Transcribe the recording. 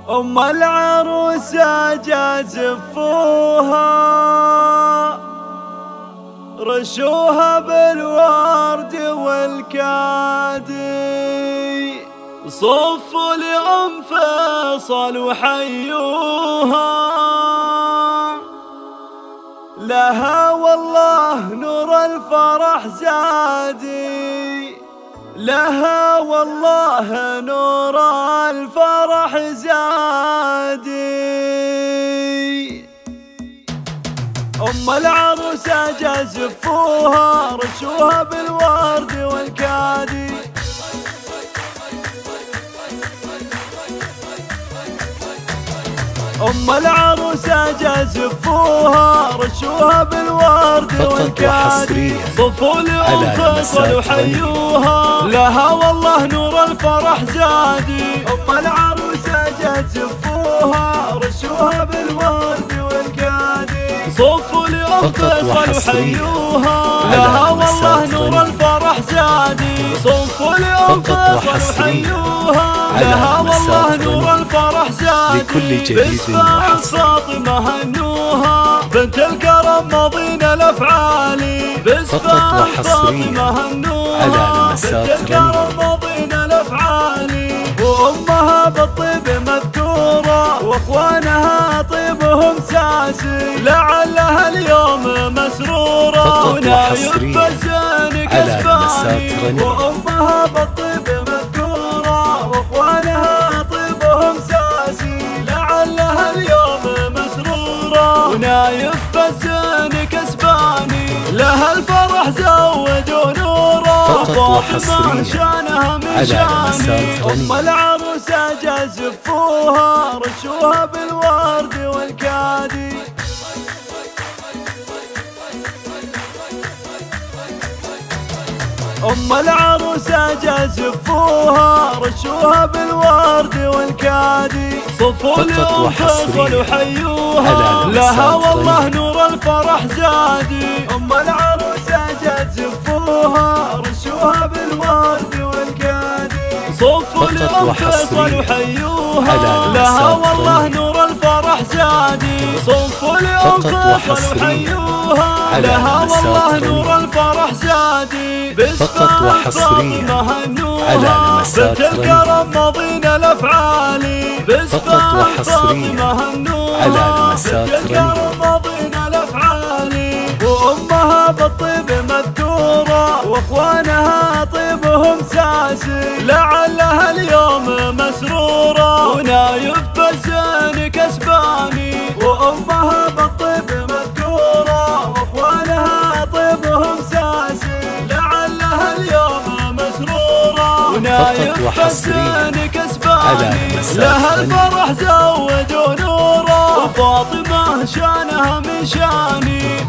أم العروسة جازفوها، رشوها بالورد والكادي، صفوا لأم فيصل وحيوها، لها والله نور الفرح زادي، لها والله نور الفرح زادي. أم العروسة جازفوها، رشوها بالورد والكادي، أم العروسة جازفوها، رشوها بالورد والكادي، صفوا لأم فيصل وحيوها، لها والله نور الفرح زادي. أم العروسة جازفوها، رشوها بالورد والكادي، صفوا لأم فيصل وحيوها، لها والله نور الفرح زادي. صفوا لأم فيصل وحيوها، لها والله نور الفرح زادي. لكل جديد وحصري فاطمة هنوها، بنت الكرم مضين الأفعالي، فقط وحصريا على بنت الكرم مضين الأفعالي، وأمها بالطيب مذكورة، وأخوانها طيبهم ساسي، لعلها اليوم مسرورة، ونايف بالزين كسباني، وأمها بالطيب مذكورة، وأخوانها طيبهم ساسي، لعلها اليوم مسرورة، ونايف بالزين كسباني، لها الفرح زود ونوره، فاطمة شانها من شاني. أم العروسة جازفوها، رشوها بالورد والكادي، أم العروسة جازفوها، رشوها بالورد والكادي، صفوا لأم فيصل وحيوها، لها والله نور الفرح زادي. أم العروسة جازفوها، رشوها بالورد والكادي، صفوا لأم فيصل وحيوها، لها والله نور الفرح زادي. صفوا لأم فيصل وحيوها، لها والله نور الفرح زادي. فقط وحصريا على بنت الكرم مضين الأفعالي، فقط وحصريا على بنت الكرم مضين الأفعالي، وأمها بالطيب مذكورة، وأخوانها طيبهم ساسي، لعلها اليوم مسرورة، ونايف بالزين كسباني، وأمها بالطيب مذكورة، وأخوانها طيبهم ساسي، لعلها اليوم مسرورة، ونايف بالزين كسباني، لها الفرح زود ونوره، وفاطمة شانها من شاني.